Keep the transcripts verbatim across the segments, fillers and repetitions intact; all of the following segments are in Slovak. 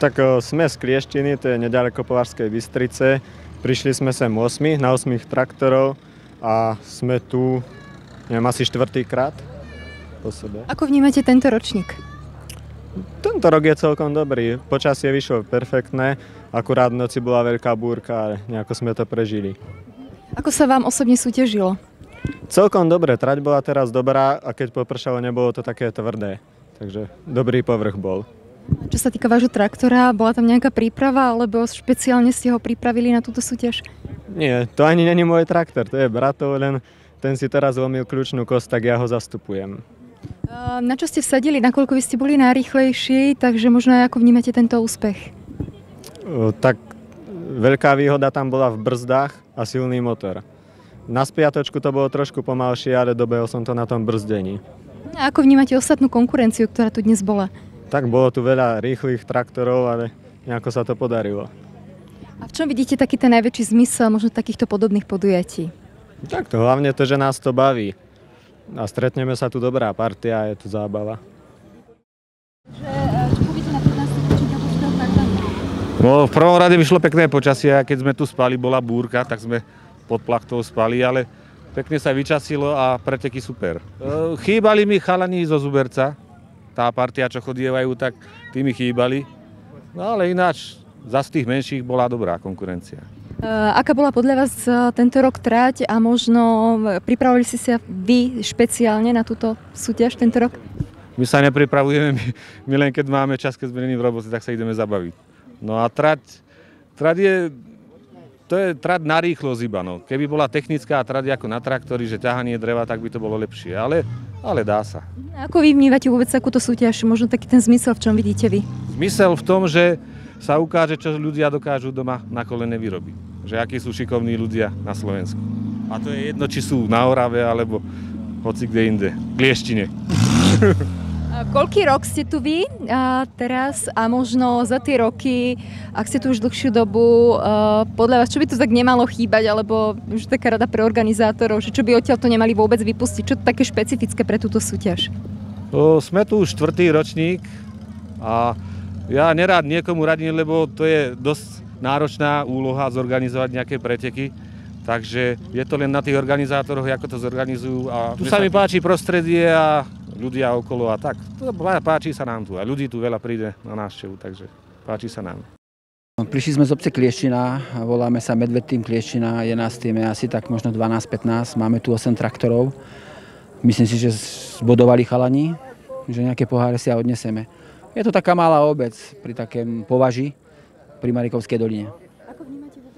Tak o, sme z Klieštiny, to je nedaleko Považskej Bystrice. Prišli sme sem osmi, na osmých traktorov a sme tu, neviem, asi štvrtýkrát po sebe. Ako vnímate tento ročník? Tento rok je celkom dobrý, počasie vyšlo perfektné, akurát v noci bola veľká búrka, ale nejako sme to prežili. Ako sa vám osobne súťažilo? Celkom dobre, trať bola teraz dobrá a keď popršalo, nebolo to také tvrdé, takže dobrý povrch bol. Čo sa týka vášho traktora, bola tam nejaká príprava, alebo špeciálne ste ho pripravili na túto súťaž? Nie, to ani není môj traktor, to je bratov, len ten si teraz zlomil kľúčnú kosť, tak ja ho zastupujem. Na čo ste vsadili, nakoľko vy ste boli najrýchlejší, takže možno aj ako vnímate tento úspech? O, tak veľká výhoda tam bola v brzdách a silný motor. Na spiatočku to bolo trošku pomalšie, ale dobehol som to na tom brzdení. A ako vnímate ostatnú konkurenciu, ktorá tu dnes bola? Tak bolo tu veľa rýchlych traktorov, ale nejako sa to podarilo. A v čom vidíte taký ten najväčší zmysel možno takýchto podobných podujatí? Tak to hlavne to, že nás to baví. A stretneme sa tu, dobrá partia, je tu zábava. No, v prvom rade vyšlo pekné počasie, a keď sme tu spali, bola búrka, tak sme pod plachtou spali, ale pekne sa vyčasilo a preteky super. Chýbali mi chalani zo Zuberca. Tá partia, čo chodievajú, tak tí mi chýbali. No ale ináč, zas tých menších bola dobrá konkurencia. Uh, aká bola podľa vás uh, tento rok trať a možno pripravili ste sa vy špeciálne na túto súťaž tento rok? My sa nepripravujeme, my, my len keď máme čas, keď sme v robote, tak sa ideme zabaviť. No a trať, trať je, to je trať na rýchlosť iba. No. Keby bola technická trať ako na traktori, že ťahanie dreva, tak by to bolo lepšie, ale, ale dá sa. Ako vy vnívate vôbec takúto súťaž? Možno taký ten zmysel, v čom vidíte vy? Zmysel v tom, že sa ukáže, čo ľudia dokážu doma na kolene vyrobiť. Že akí sú šikovní ľudia na Slovensku. A to je jedno, či sú na Orave, alebo hoci kde inde. V Klieštine. Koľký rok ste tu vy a teraz a možno za tie roky, ak ste tu už dlhšiu dobu, podľa vás, čo by to tak nemalo chýbať, alebo už taká rada pre organizátorov, že čo by odtiaľ to nemali vôbec vypustiť, čo to také špecifické pre túto súťaž? O, sme tu už štvrtý ročník a ja nerád niekomu radím, lebo to je dosť náročná úloha zorganizovať nejaké preteky. Takže je to len na tých organizátoroch, ako to zorganizujú. A tu sa mi páči prostredie a ľudia okolo a tak. Páči sa nám tu a ľudí tu veľa príde na návštevu, takže páči sa nám. Prišli sme z obce Klieština, voláme sa Medvedtým Klieština, je nás tým asi tak možno dvanásť pätnásť, máme tu osem traktorov. Myslím si, že zbodovali chalani, že nejaké poháre si a odneseme. Je to taká malá obec pri takém Považi, pri Marikovskej doline. Ako vnímate vôbec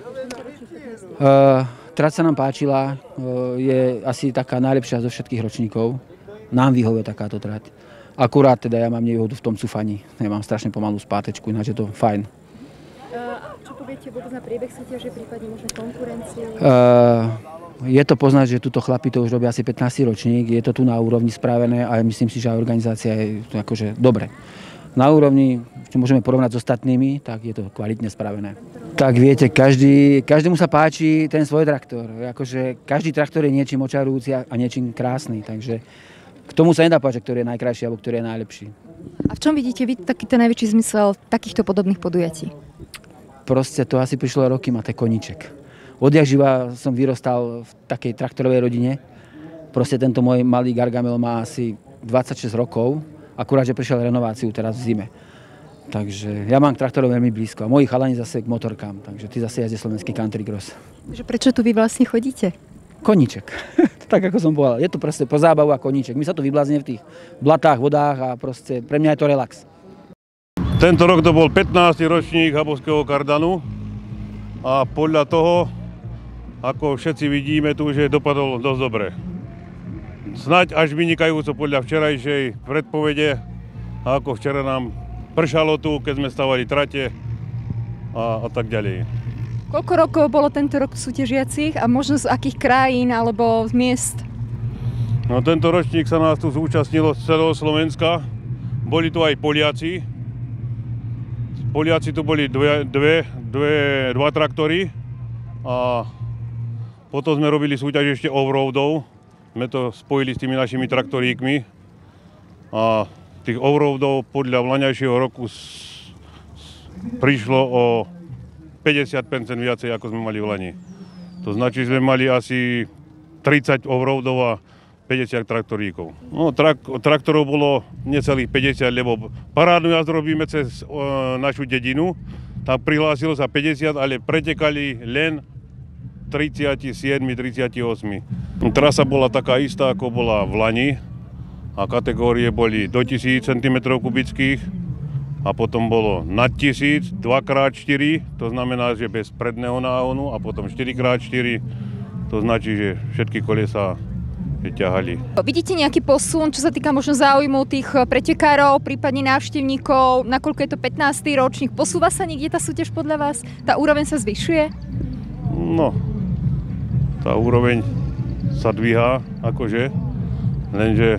Uh, trať sa nám páčila, uh, je asi taká najlepšia zo všetkých ročníkov. Nám vyhovuje takáto trať. Akurát teda ja mám nevýhodu v tom cúfaní. Ja mám strašne pomalú spátečku, ináč je to fajn. Uh, čo poviete vôbec na priebeh súťaže, prípadne možno konkurenciu? Uh, je to poznať, že tuto chlapi to už robia asi pätnásty ročník. Je to tu na úrovni spravené a myslím si, že aj organizácia je akože dobre. Na úrovni, čo môžeme porovnať s ostatnými, tak je to kvalitne spravené. Tak viete, každý, každému sa páči ten svoj traktor. Akože každý traktor je niečím očarujúci a niečím krásny, takže k tomu sa nedá povedať, ktorý je najkrajší alebo ktorý je najlepší. A v čom vidíte vy taký ten najväčší zmysel takýchto podobných podujatí? Proste to asi prišlo roky, máte koníček. Odjak živa som vyrostal v takej traktorovej rodine. Proste tento môj malý Gargamel má asi dvadsaťšesť rokov. Akurát, že prišiel renováciu teraz v zime. Takže ja mám k traktorov veľmi blízko. A moji chalani zase k motorkám. Takže ty zase jazdí slovenský country cross. Prečo tu vy vlastne chodíte? Koníček. Tak ako som povedal. Je to proste po zábavu a koníček. My sa tu vybláznime v tých blatách, vodách a proste pre mňa je to relax. Tento rok to bol pätnásty ročník Habovského kardanu. A podľa toho, ako všetci vidíme, tu už je dopadol dosť dobre. Snaď až vynikajúco podľa včerajšej predpovede, ako včera nám pršalo tu, keď sme stavali trate a, a tak ďalej. Koľko rokov bolo tento rok súťažiacich a možno z akých krajín alebo z miest? No, tento ročník sa nás tu zúčastnilo z celého Slovenska. Boli tu aj Poliaci. Poliaci tu boli dve, dve, dve, dva traktory a potom sme robili súťaž ešte offroadov. Sme to spojili s tými našimi traktoríkmi a tých offroadov podľa vlaňajšieho roku prišlo o päťdesiat percent viacej, ako sme mali v Lani. To značí, že sme mali asi tridsať offroadov a päťdesiat traktoríkov. No, trak, traktorov bolo necelých päťdesiat, lebo parádnu jazdu robíme cez e, našu dedinu. Tam prihlásilo sa päťdesiat, ale pretekali len tridsaťsedem tridsaťosem. Trasa bola taká istá, ako bola v Lani a kategórie boli do tisíc centimetrov kubických a potom bolo nad tisíc, dva krát štyri, to znamená, že bez predného náhonu a potom štyri krát štyri, to značí, že všetky kolesá ťahali. Vidíte nejaký posun, čo sa týka možno záujmu tých pretekárov, prípadne návštevníkov, nakoľko je to pätnásty ročník? Posúva sa niekde tá súťaž podľa vás? Tá úroveň sa zvyšuje? No, tá úroveň sa dvíha, akože, lenže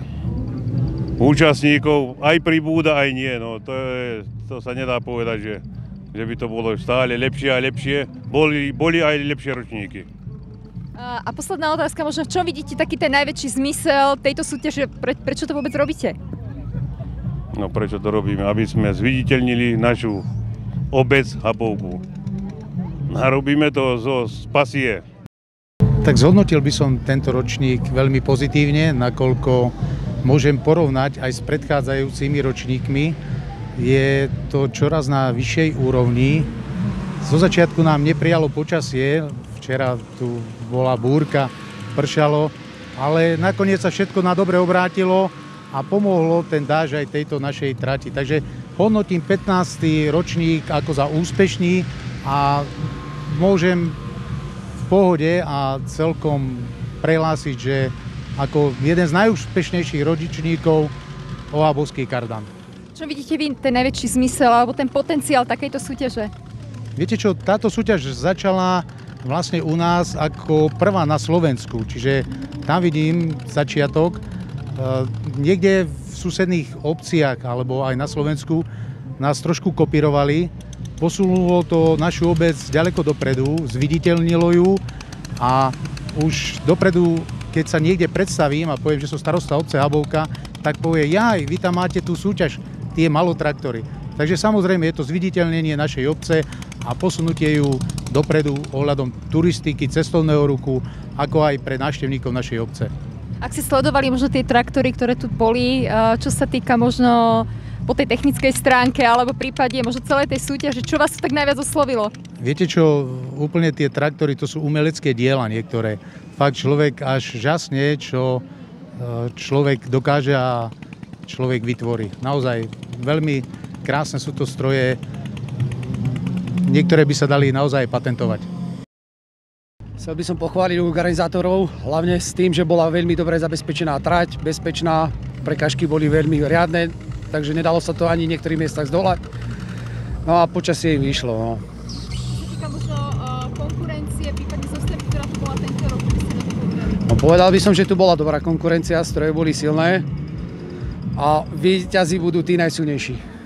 účastníkov aj pribúda, aj nie. No, to, je, to sa nedá povedať, že, že by to bolo stále lepšie a lepšie. Boli, boli aj lepšie ročníky. A posledná otázka, možno v čom vidíte taký ten najväčší zmysel tejto súťaže? Pre, prečo to vôbec robíte? No prečo to robíme? Aby sme zviditeľnili našu obec Habovku. Narobíme to zo pasie. Tak zhodnotil by som tento ročník veľmi pozitívne, nakoľko môžem porovnať aj s predchádzajúcimi ročníkmi. Je to čoraz na vyššej úrovni. Zo začiatku nám neprijalo počasie, včera tu bola búrka, pršalo, ale nakoniec sa všetko na dobre obrátilo a pomohlo ten dážď aj tejto našej trati. Takže hodnotím pätnásty ročník ako za úspešný a môžem v pohode a celkom prehlásiť, že ako jeden z najúspešnejších ročníkov Ohabovský kardan. Čo vidíte vy ten najväčší zmysel alebo ten potenciál takejto súťaže? Viete čo, táto súťaž začala vlastne u nás ako prvá na Slovensku, čiže tam vidím začiatok. Niekde v susedných obciach alebo aj na Slovensku nás trošku kopírovali, posunulo to našu obec ďaleko dopredu, zviditeľnilo ju a už dopredu, keď sa niekde predstavím a poviem, že som starosta obce Habovka, tak povie, jaj, vy tam máte tú súťaž, tie malotraktory. Takže samozrejme je to zviditeľnenie našej obce a posunutie ju dopredu ohľadom turistiky, cestovného ruchu, ako aj pre návštevníkov našej obce. Ak si sledovali možno tie traktory, ktoré tu boli, čo sa týka možno po tej technickej stránke alebo prípade možno celej tej súťaže, čo vás tu tak najviac oslovilo? Viete čo, úplne tie traktory, to sú umelecké diela niektoré. Fakt človek až žasne, čo človek dokáže a človek vytvorí. Naozaj veľmi krásne sú to stroje, niektoré by sa dali naozaj patentovať. Chcel by som pochváliť organizátorov, hlavne s tým, že bola veľmi dobre zabezpečená trať, bezpečná, prekažky boli veľmi riadne, takže nedalo sa to ani v niektorých miestach zdolať. No a počasie im vyšlo. No. Čo sa týka možno uh, konkurencie, prípadne zostavy, ktorá tu bola tento rok, by ste na to povedali? No, povedal by som, že tu bola dobrá konkurencia, stroje boli silné a víťazi budú tí najsilnejší.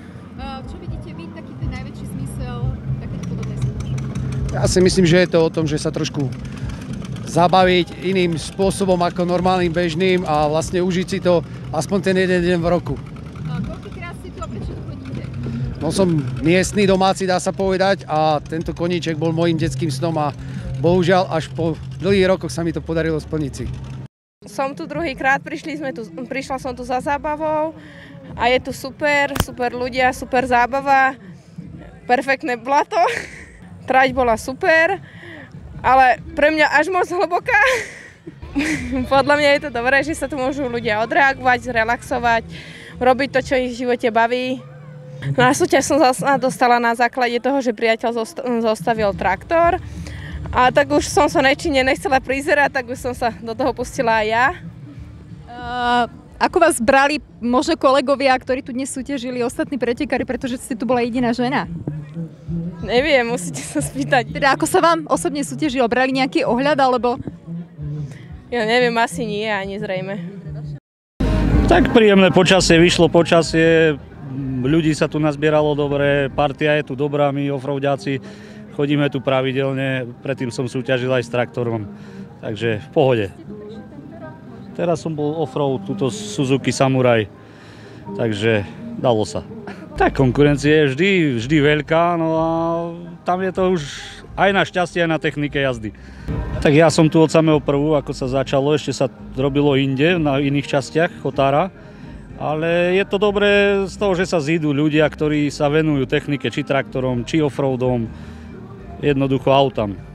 Ja si myslím, že je to o tom, že sa trošku zabaviť iným spôsobom ako normálnym bežným a vlastne užiť si to aspoň ten jeden deň v roku. A koľkýkrát ste tu a prečo tu chodíte? No som miestny domáci, dá sa povedať, a tento koníček bol môjim detským snom a bohužiaľ až po dlhých rokoch sa mi to podarilo splniť si. Som tu druhýkrát, prišli sme tu, prišla som tu za zábavou a je tu super, super ľudia, super zábava, perfektné blato. Trať bola super, ale pre mňa až moc hlboká. Podľa mňa je to dobré, že sa tu môžu ľudia odreagovať, zrelaxovať, robiť to, čo ich v živote baví. Na súťaž som sa dostala na základe toho, že priateľ zostavil traktor. A tak už som sa nečine nechcela prizerať, tak už som sa do toho pustila aj ja. Uh, ako vás brali možno kolegovia, ktorí tu dnes súťažili, ostatní pretekári, pretože ste tu bola jediná žena? Neviem, musíte sa spýtať. Teda ako sa vám osobne súťažilo? Brali nejaký ohľad, alebo? Ja neviem, asi nie, ani zrejme. Tak príjemné počasie, vyšlo počasie, ľudí sa tu nazbieralo dobre, partia je tu dobrá, my offroadiaci chodíme tu pravidelne, predtým som súťažil aj s traktorom, takže v pohode. Teraz som bol offroad, túto Suzuki Samurai, takže dalo sa. Tak konkurencia je vždy, vždy veľká, no a tam je to už aj na šťastie, aj na technike jazdy. Tak ja som tu od samého prvú, ako sa začalo, ešte sa robilo inde, na iných častiach Chotára. Ale je to dobré z toho, že sa zídu ľudia, ktorí sa venujú technike, či traktorom, či offroadom, jednoducho autám.